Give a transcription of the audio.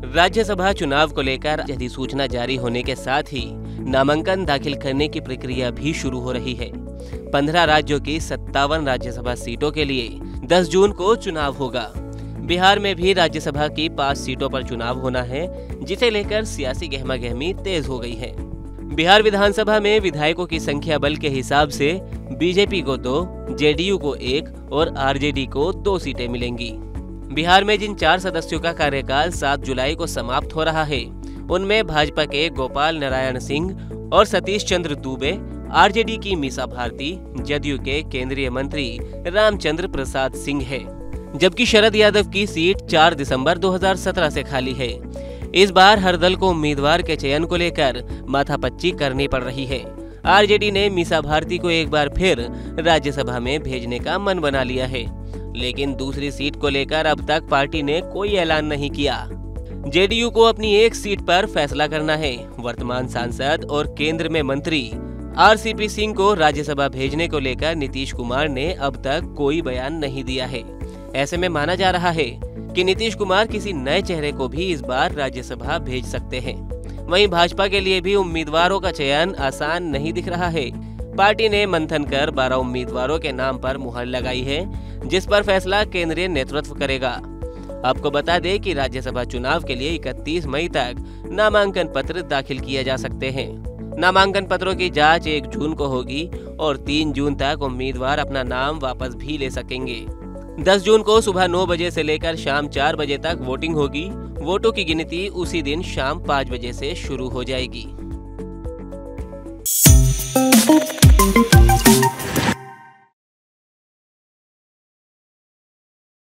राज्यसभा चुनाव को लेकर अधिसूचना जारी होने के साथ ही नामांकन दाखिल करने की प्रक्रिया भी शुरू हो रही है। 15 राज्यों की 57 राज्यसभा सीटों के लिए 10 जून को चुनाव होगा। बिहार में भी राज्यसभा की 5 सीटों पर चुनाव होना है, जिसे लेकर सियासी गहमागहमी तेज हो गई है। बिहार विधानसभा में विधायकों की संख्या बल के हिसाब से बीजेपी को 2, जेडीयू को 1 और आरजेडी को 2 सीटें मिलेंगी। बिहार में जिन 4 सदस्यों का कार्यकाल 7 जुलाई को समाप्त हो रहा है, उनमें भाजपा के गोपाल नारायण सिंह और सतीश चंद्र दुबे, आरजेडी की मीसा भारती, जदयू के केंद्रीय मंत्री रामचंद्र प्रसाद सिंह है, जबकि शरद यादव की सीट 4 दिसंबर 2017 से खाली है। इस बार हर दल को उम्मीदवार के चयन को लेकर माथापच्ची करनी पड़ रही है। आरजेडी ने मीसा भारती को एक बार फिर राज्यसभा में भेजने का मन बना लिया है, लेकिन दूसरी सीट को लेकर अब तक पार्टी ने कोई ऐलान नहीं किया। जेडीयू को अपनी एक सीट पर फैसला करना है। वर्तमान सांसद और केंद्र में मंत्री आरसीपी सिंह को राज्यसभा भेजने को लेकर नीतीश कुमार ने अब तक कोई बयान नहीं दिया है। ऐसे में माना जा रहा है कि नीतीश कुमार किसी नए चेहरे को भी इस बार राज्यसभा भेज सकते हैं। वहीं भाजपा के लिए भी उम्मीदवारों का चयन आसान नहीं दिख रहा है। पार्टी ने मंथन कर 12 उम्मीदवारों के नाम पर मुहर लगाई है, जिस पर फैसला केंद्रीय नेतृत्व करेगा। आपको बता दें कि राज्यसभा चुनाव के लिए 31 मई तक नामांकन पत्र दाखिल किए जा सकते हैं। नामांकन पत्रों की जांच 1 जून को होगी और 3 जून तक उम्मीदवार अपना नाम वापस भी ले सकेंगे। 10 जून को सुबह 9 बजे से लेकर शाम 4 बजे तक वोटिंग होगी। वोटों की गिनती उसी दिन शाम 5 बजे से शुरू हो जाएगी।